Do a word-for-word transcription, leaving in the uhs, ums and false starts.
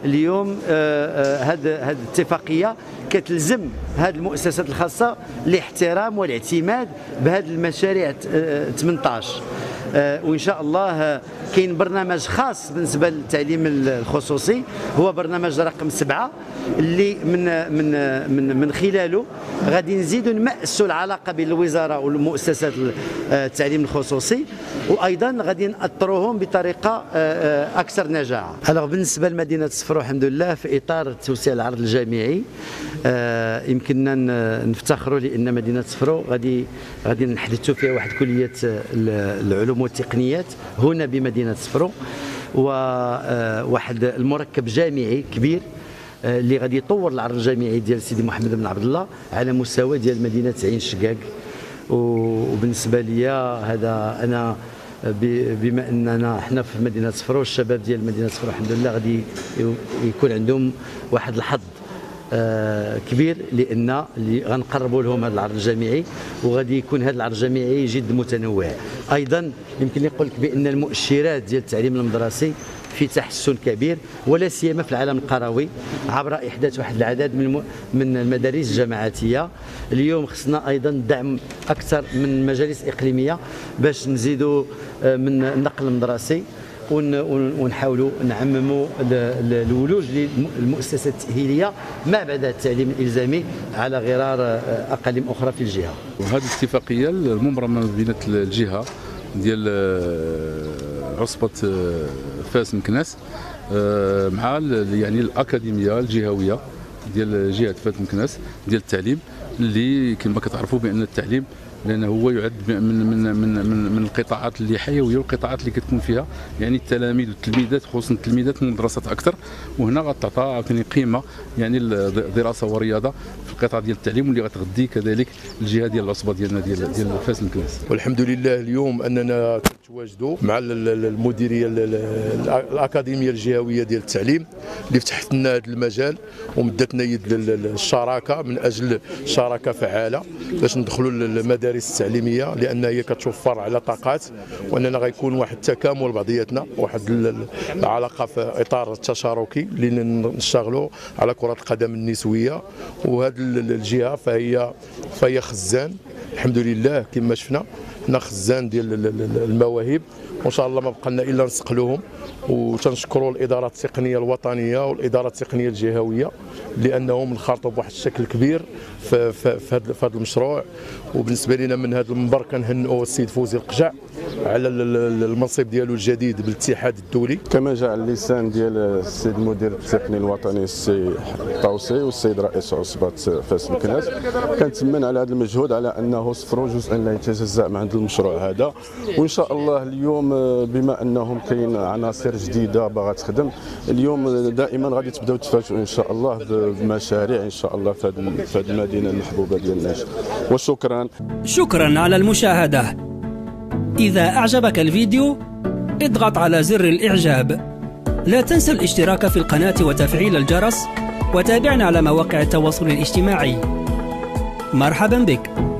اليوم هذه هذه الاتفاقيه كتلزم هذه المؤسسات الخاصه الاحترام والاعتماد بهذه المشاريع ثمانية عشر. وان شاء الله كاين برنامج خاص بالنسبه للتعليم الخصوصي، هو برنامج رقم سبعة اللي من من من من خلاله غادي نزيدوا نمأسوا العلاقه بين الوزاره والمؤسسات التعليم الخصوصي، وايضا غادي نأطروهم بطريقه اكثر نجاعه. الوغ بالنسبه لمدينه صفرو الحمد لله في اطار توسيع العرض الجامعي يمكننا نفتخروا لان مدينه صفرو غادي غادي نحدثوا فيها واحد كليه العلوم والتقنيات هنا بمدينه صفرو، وواحد المركب جامعي كبير اللي غادي يطور العرض الجامعي ديال سيدي محمد بن عبد الله على مستوى ديال مدينه عين شقاق. وبالنسبه لي هذا انا بما اننا حنا في مدينه صفرو، الشباب ديال مدينه صفرو الحمد لله غادي يكون عندهم واحد الحظ كبير، لان اللي غنقربوا لهم هذا العرض الجامعي، وغادي يكون هذا العرض الجامعي جد متنوع. ايضا يمكن نقول لك بان المؤشرات ديال التعليم المدرسي في تحسن كبير، ولا سيما في العالم القروي عبر احداث واحد العدد من من المدارس الجامعاتيه. اليوم خصنا ايضا دعم اكثر من مجالس اقليميه باش نزيدوا من النقل المدرسي ونحاولوا نعمموا الولوج للمؤسسات التأهيلية ما بعد التعليم الإلزامي على غرار أقاليم أخرى في الجهة. وهذه الاتفاقية المبرمة بين الجهة ديال عصبة فاس مكناس مع يعني الأكاديمية الجهوية ديال جهة فاس مكناس ديال التعليم، اللي كما كتعرفوا بأن التعليم لأنه هو يعد من من من من, من القطاعات اللي حيويه والقطاعات اللي كتكون فيها يعني التلاميذ والتلميذات، خصوصا التلميذات من المدرسات اكثر، وهنا غتعطى عاوتاني قيمه يعني الدراسه والرياضه في القطاع ديال التعليم، واللي غتغذي كذلك الجهه ديال العصبه ديالنا ديال ديال فاس المكناس. والحمد لله اليوم اننا كنتواجدوا مع المديريه الاكاديميه الجهويه ديال التعليم اللي فتحت لنا هذا المجال ومدتنا يد الشراكه من اجل شراكه فعاله باش ندخلوا للمدارس التعليميه، لان هي كتوفر على طاقات، واننا غيكون واحد التكامل بعضياتنا، واحد العلاقه في اطار التشاركي اللي نشتغلوا على كره القدم النسويه. وهذه الجهه فهي فهي خزان الحمد لله كما شفنا، حنا خزان ديال المواهب، وان شاء الله ما بقى لنا الا نسقلوهم. وتنشكروا الاداره التقنيه الوطنيه والاداره التقنيه الجهويه لانهم انخرطوا بواحد الشكل كبير في في, في هذا المشروع. وبالنسبه لنا من هذا المنبر كنهنئوا السيد فوزي القجع على المنصب ديالو الجديد بالاتحاد الدولي. كما جاء اللسان ديال السيد المدير التقني الوطني السي طوسي والسيد رئيس عصبه فاس مكناس، كنتمنى على هذا المجهود على انه صفروا جزء لا يتجزا من هذا المشروع هذا. وان شاء الله اليوم بما انهم كاين عناصر جديده باغا تخدم، اليوم دائما غادي تبداو تفاجئوا ان شاء الله بمشاريع ان شاء الله في هذه المدينه المحبوبه ديالنا. وشكرا. شكرا على المشاهده. إذا أعجبك الفيديو اضغط على زر الإعجاب. لا تنسى الاشتراك في القناة وتفعيل الجرس، وتابعنا على مواقع التواصل الاجتماعي. مرحبا بك.